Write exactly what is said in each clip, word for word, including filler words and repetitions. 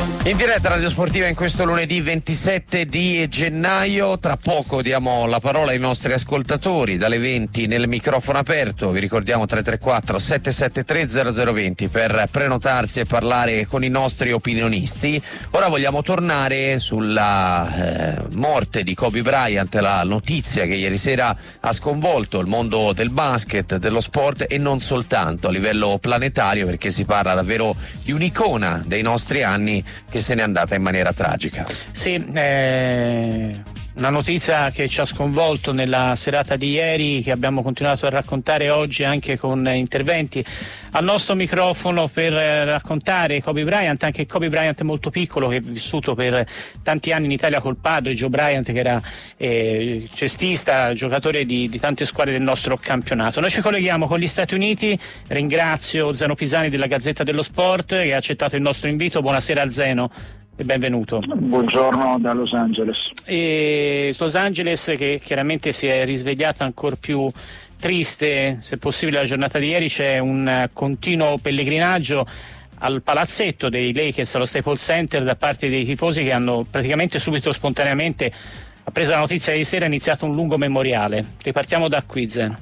In diretta Radio Sportiva in questo lunedì ventisette di gennaio, tra poco diamo la parola ai nostri ascoltatori dalle venti nel microfono aperto. Vi ricordiamo tre tre quattro sette sette tre zero zero due zero per prenotarsi e parlare con i nostri opinionisti. Ora vogliamo tornare sulla eh, morte di Kobe Bryant, la notizia che ieri sera ha sconvolto il mondo del basket, dello sport e non soltanto a livello planetario, perché si parla davvero di un'icona dei nostri anni che se n'è andata in maniera tragica. Sì, eh, una notizia che ci ha sconvolto nella serata di ieri, che abbiamo continuato a raccontare oggi anche con interventi al nostro microfono per raccontare Kobe Bryant, anche Kobe Bryant molto piccolo, che ha vissuto per tanti anni in Italia col padre Joe Bryant, che era eh, cestista, giocatore di, di tante squadre del nostro campionato. Noi ci colleghiamo con gli Stati Uniti. Ringrazio Zeno Pisani della Gazzetta dello Sport che ha accettato il nostro invito. Buonasera Zeno e benvenuto. Buongiorno da Los Angeles. E Los Angeles, che chiaramente si è risvegliata ancora più triste, se possibile, la giornata di ieri. C'è un continuo pellegrinaggio al palazzetto dei Lakers, allo Staples Center, da parte dei tifosi, che hanno praticamente subito, spontaneamente, appresa la notizia di sera, iniziato un lungo memoriale. Ripartiamo da qui, Zeno.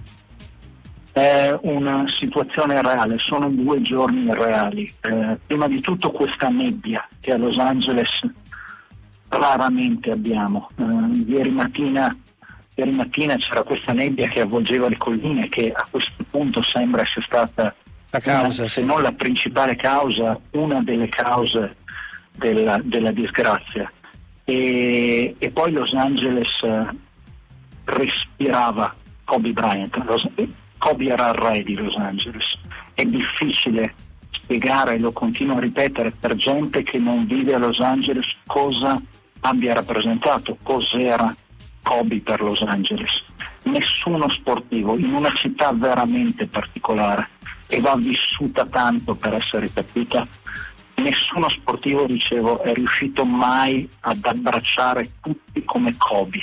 È una situazione reale, sono due giorni reali. Eh, prima di tutto questa nebbia che a Los Angeles raramente abbiamo. Eh, ieri mattina Ieri mattina c'era questa nebbia che avvolgeva le colline, che a questo punto sembra essere stata la causa, una, sì. se non la principale causa, una delle cause della, della disgrazia. E, e poi Los Angeles eh, respirava Kobe Bryant. Los, Kobe era il re di Los Angeles. È difficile spiegare, lo continuo a ripetere, per gente che non vive a Los Angeles, cosa abbia rappresentato, cos'era Kobe per Los Angeles. Nessuno sportivo in una città veramente particolare, e va vissuta tanto per essere capita, nessuno sportivo, dicevo, è riuscito mai ad abbracciare tutti come Kobe.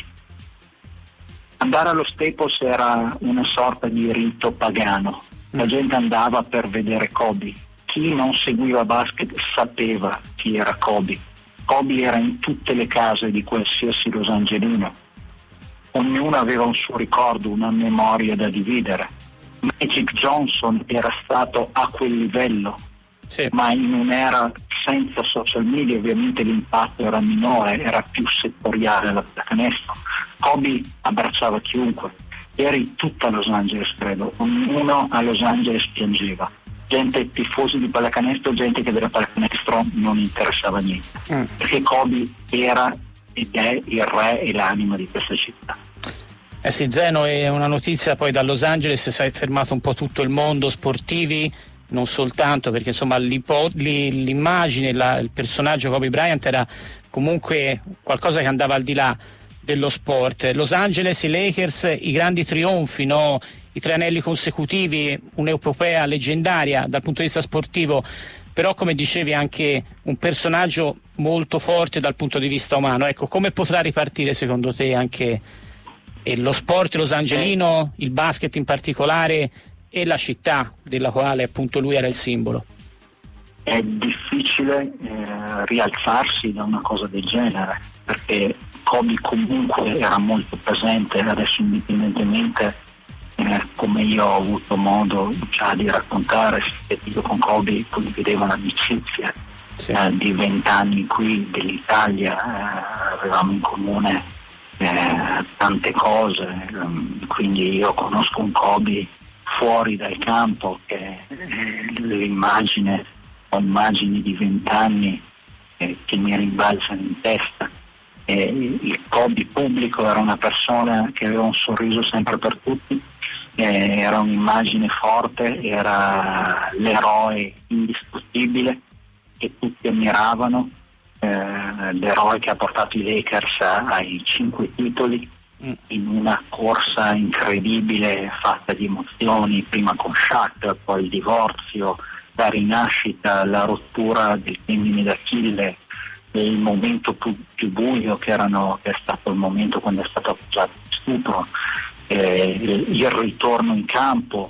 Andare allo Staples era una sorta di rito pagano, la gente andava per vedere Kobe. Chi non seguiva basket sapeva chi era Kobe. Kobe era in tutte le case di qualsiasi losangelino. Ognuno aveva un suo ricordo, una memoria da dividere. Magic Johnson era stato a quel livello, sì. Ma in un'era senza social media ovviamente l'impatto era minore, era più settoriale la pallacanestro. Kobe abbracciava chiunque, eri tutta Los Angeles, credo, ognuno a Los Angeles piangeva. Gente, tifosi di pallacanestro, gente che della pallacanestro non interessava niente, mm. perché Kobe era ed è il re e l'anima di questa città. Eh sì, Zeno, è una notizia poi da Los Angeles, si è fermato un po' tutto il mondo, sportivi, non soltanto, perché insomma l'immagine, la, il personaggio Kobe Bryant era comunque qualcosa che andava al di là dello sport. Los Angeles, i Lakers, i grandi trionfi, no? I tre anelli consecutivi, un'epopea leggendaria dal punto di vista sportivo, però come dicevi anche un personaggio molto forte dal punto di vista umano. Ecco, come potrà ripartire secondo te anche eh, lo sport losangelino, il basket in particolare, e la città della quale appunto lui era il simbolo? È difficile eh, rialzarsi da una cosa del genere, perché Kobe comunque era molto presente. Adesso, indipendentemente eh, come io ho avuto modo già di raccontare, io con Kobe condividevo un'amicizia sì. eh, di vent'anni qui dell'Italia, eh, avevamo in comune eh, tante cose, eh, quindi io conosco un Kobe fuori dal campo che eh, l'immagine, ho immagini di vent'anni eh, che mi rimbalzano in testa. Eh, il Kobe pubblico era una persona che aveva un sorriso sempre per tutti, eh, era un'immagine forte, era l'eroe indistruttibile che tutti ammiravano, eh, l'eroe che ha portato i Lakers ai cinque titoli in una corsa incredibile fatta di emozioni, prima con Shaq, poi il divorzio, la rinascita, la rottura del tendine d'Achille, il momento più, più buio che, erano, che è stato il momento quando è stato accusato di stupro, eh, il ritorno in campo,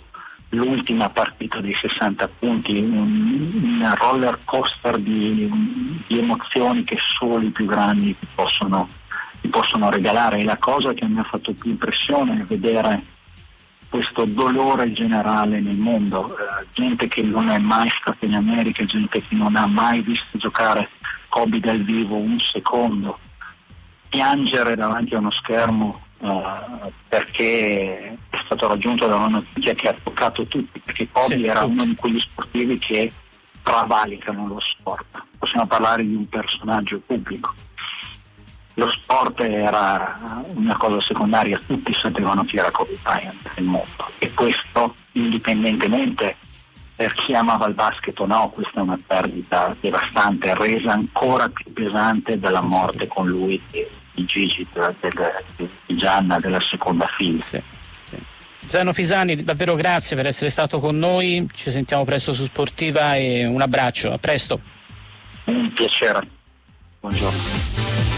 l'ultima partita dei sessanta punti, un, un roller coaster di, di emozioni che solo i più grandi ti possono, ti possono regalare. E la cosa che mi ha fatto più impressione è vedere questo dolore generale nel mondo, eh, gente che non è mai stata in America, gente che non ha mai visto giocare Kobe dal vivo un secondo, piangere davanti a uno schermo uh, perché è stato raggiunto da una notizia che ha toccato tutti, perché Kobe sì, era tutti. uno di quegli sportivi che travalicano lo sport. Possiamo parlare di un personaggio pubblico. Lo sport era una cosa secondaria, tutti sapevano chi era Kobe Bryant nel mondo, e questo indipendentemente per chi amava il basket o no, questa è una perdita devastante, resa ancora più pesante dalla morte con lui di, di Gigi, del, di Gianna, della seconda figlia. Sì, sì. Zeno Pisani, davvero grazie per essere stato con noi, ci sentiamo presto su Sportiva e un abbraccio, a presto. Un piacere, buongiorno.